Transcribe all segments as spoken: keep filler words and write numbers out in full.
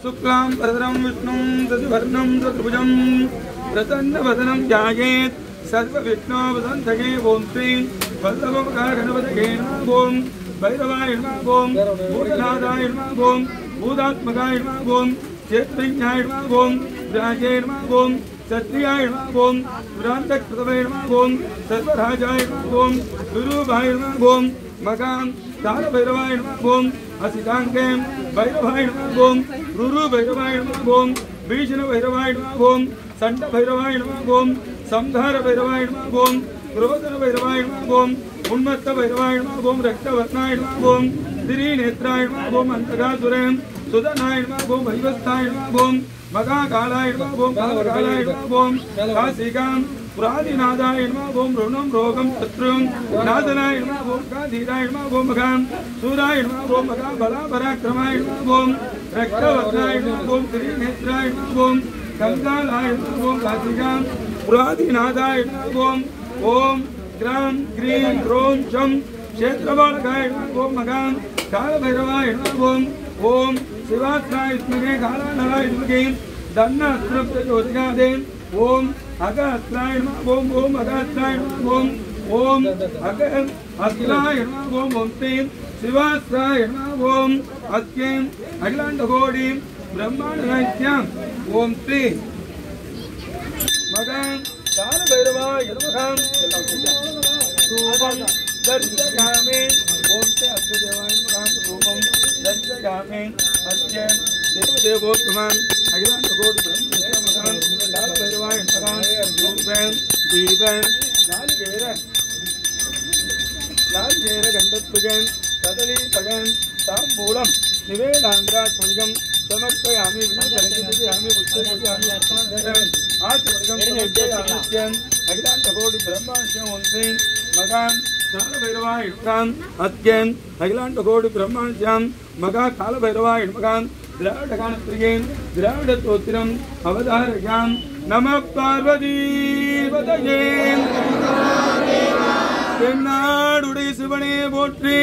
शुक्लां वरदं विष्णुं शशिवर्णं चतुर्भुजं प्रसन्नवदनं ध्यायेत् सर्वविघ्नोपशान्तये। ओं श्रीं वल्लभमहागणपतये नमः। ओं भैरवाय नमः। ओं भूतनाथाय नमः। ओं भूतात्मकाय नमः। ओं क्षेत्रज्ञाय नमः। ओं राजाय नमः। ओं क्षत्रियाय नमः। ओं पुरान्तकृतवे नमः। ओं सर्वराजाय नमः। ओं गुरुभाय नमः। ओं मकां कालभैरवाय नमः। ओं असिताङ्गे भैरवाय नमः। ओं रुरु भैरवाय नमः। ओं भीषणभैरवाय नमः। ओं सण्डभैरवाय नमः। ओं संहारभैरवाय नमः। ओं क्रोधनभैरवाय नमः। ओं उन्मत्तभैरवाय नमः। ओं रक्तवर्णाय नमः। ओं त्रिनेत्राय नमः। ओं अन्तकासुरे सुदनाय नमः। ओं भैवस्ताय नमः। ओं मगाकालाय नमः। ओं कालकालाय नमः। ओं काशिकां पुरादिनादाय नमः। ओं ऋणं रोगं शत्रुं नादनाय नमः। ओं काधीराय नमः। ओं मगां सूराय नमः। ओं मगा बलापराक्रमाय नमः। ओं रक्तवर्णाय नमः। ओं त्रिनेत्राय नमः। ओं कंकालाय नमः। ओं काशिकां पुरादिनादाय नमः। ओं ओं ग्रां ग्रीं ग्रों शं क्षेत्रबालकाय नमः। ओं मगां कालभैरवाय नमः। ओं ओं शिवात्राय विद्महे कालानलाय धीमहि तन्नः प्रचोदयात्। ओं अगस्त्राय नमः। ओं ओं अगस्त्राय नमः। ओं ओं अग अस्त्राय नमः। ओं ओं श्रीं शिवास्त्राय नमः। ओं अस्यं अखिलाण्डकोटि ब्रह्माण्डनायक्याम् ओं श्रीं मगां कालभैरवाय नमः। धूपं दर्शयामि। ओं ते अस्तदेवाय नमः। धूपं दर्शयामि। अस्य देवदेवोत्तमम् अखिलाण्डकोटि ब्रह्माण्डनायक्याम् कालभैरवाय नमः। धूपं दीपं नालिकेर नालिकेर गन्धत्वजं कदलीफलं ताम्बूलं निवेदान्द्रात्मजं समर्पयामि। विष्णुचरणियामि पुष्पयामि अर्पणं आत्मवर्गं समर्पयामि। अखिलाण्डकोटि ब्रह्माण्डं ओं श्रीं मगां कालभैरवाय नमः। अत्यं अखिलाण्डकोटि ब्रह्माण्डं मगा कालभैरवाय नमः। द्राविडगानप्रियें द्राविडस्तोत्रम् अवधारयामि। नमः पार्वतीपतये। தென்னாடுடைய சிவனே போற்றி.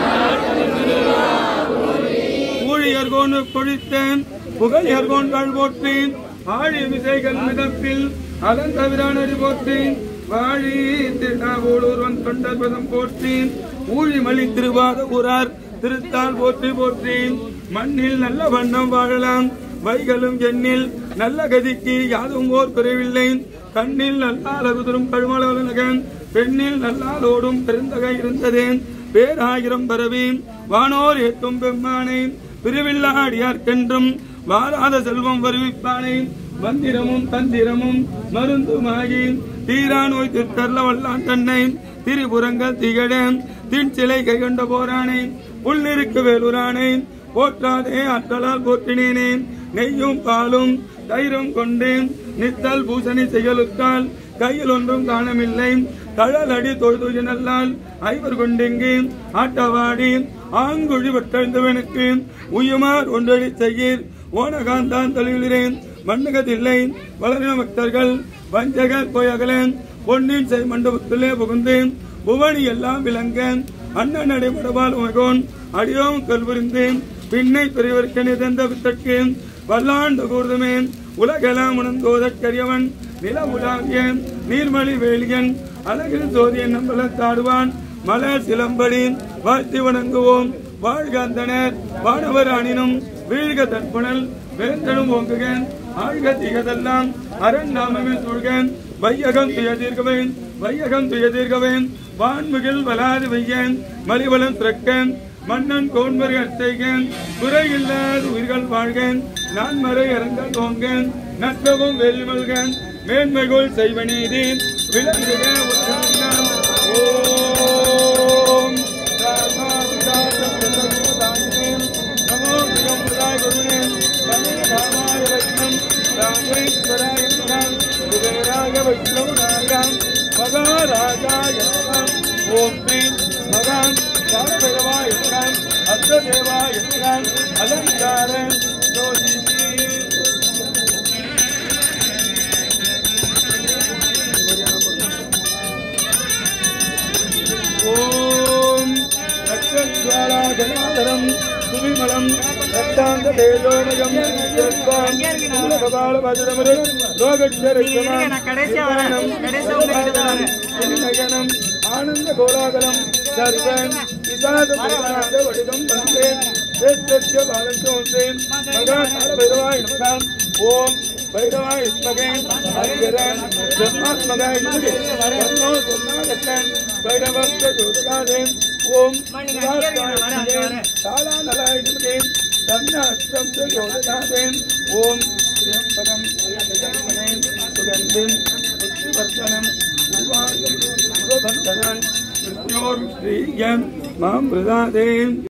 ஊழியர்கோன் பொழித்தேன் புகழியர்கோன் வாழ் போற்றி. ஆழி விசைகள் மிதப்பில் அலந்தவிரானடி போற்றி. வாழி திருநாவூரன் தொண்டர் பதம் போற்றி. ஊழிமலி திருவாத ஊரார் திருத்தால் போற்றி போற்றி. மண்ணில் நல்ல வண்ணம் வாழலாம் வைகளும் எண்ணில் நல்ல கதிக்கு யாதும் ஓர் குறைவில்லை. கண்ணில் நல்லால் அருதரும் கழுமலகன் பெண்ணில் நல்லாலோடும் பெருந்தகை இருந்ததே. பேராயிரம் பரவி வானோர் ஏத்தும் பெம்மானை பிரிவில்லாடியார்க்கென்றும் வாராத செல்வம் வருவிப்பானை. மந்திரமும் தந்திரமும் மருந்துமாகி தீரா நோய் திருத்தர்ல வல்லான் தன்னை திரிபுரங்கள் திகழ தின் சிலை கைகொண்ட போரானை புள்ளிருக்கு வேலுரானை போற்றாதே ஆற்றலால் போற்றினேனே. நெய்யும் பாலும் தயிரும் கொண்டேன் நித்தல் பூசணி செயலுத்தால் கையில் ஒன்றும் காணமில்லை. தழலடி தொழுது நல்லால் ஐவர் கொண்டெங்கே ஆட்டவாடி ஆங்குழி வட்டழ்ந்தவனுக்கு உயுமார் ஒன்றடி செய்யீர். ஓனகாந்தான் தொழில்கிறேன் மண்ணுகதில்லை வளரின பக்தர்கள் வஞ்சகர் போயகலேன். பொன்னின் செய் மண்டபத்திலே புகுந்தேன் புவனி எல்லாம் விளங்க அண்ணன் நடைபடவால் உமகோன் அடியோம் கல்புரிந்தேன். பின்னை பெரியவர்க்கனை தந்த வித்தற்கு வல்லாண்டு கூர்துமேன். உலகெல்லாம் உணர்ந்தோதற்கரியவன் நில உலாவிய நீர்மலி வேலியன் அழகில் சோதியன் நம்பலத்தாடுவான். மலர் சிலம்படி வாழ்த்தி வணங்குவோம். வாழ்க அந்தனர் வானவர் அணினும் வீழ்க தற்புணல் வேந்தனும் ஓங்குகன். ஆழ்க திகதெல்லாம் அரண் நாமமே சூழ்கன். வையகம் துயதீர்கவேன் வையகம் துயதீர்கவேன். வான்முகில் வலாது வையன் மலிவலம் திறக்கன். மன்னன் கோன்மறை அச்சைகன் குறையில்லாத உயிர்கள் வாழ்கன். நான் மறை அரங்கல் ஓங்கன் நற்றவும் வெல்மல்கன். மேன்மைகோள் செய்வனீதி விளங்குக உலகெல்லாம். ஓம் நமோ பிரியமுதாய குருவே பந்தகாமாய வைஷ்ணம் ராமேஸ்வராய நமः. குபேராய வைஷ்ணவநாயம் மகாராஜாய நமः. ஓம் ஸ்ரீம் மகான் காலபைரவாய நமः. அஸ்ததேவாய நமः. அலங்கார ஜோதி. ஓம் ரக்ஷத்வாரா ஜனாதரம் சுவிமலம் ரக்தாந்த தேஜோமயம் சர்வம் கபால பஜரமரு லோகச்சரித்தமம் நகனம் ஆனந்த கோலாகலம் சர்வம் இசாத பரமாத வடிதம் வந்தே சேத்ய பாலஞ்சோந்தே மகாநாத பைரவாய நமः ஓம் பைரவாய ஸ்மகே ஹரிரன் பிரம்மாத்மகாய நமः தன்னோ சொன்னாகத்தன் பைரவஸ்த ஜோதிகாதே ஓம் சாலாநலாய நமः தன்னாஸ்தம் ஜோதிகாதே ஓம் ஸ்ரீம்பரம் சுகந்திம் புத்திவர்த்தனம் உர்வாகம் சுபந்தனம் மிருத்யோர் ஸ்ரீயம் மாம் பிரதாதே